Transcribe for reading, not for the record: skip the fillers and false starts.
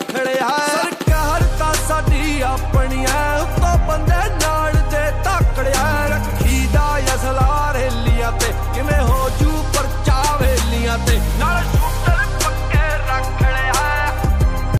खड़िया सरकार तां साडी अपनी है उत्तों बंदे नाल दे तकड़िया रखी दा असला रेलियां ते किवें हो जू परचा वेलियां ते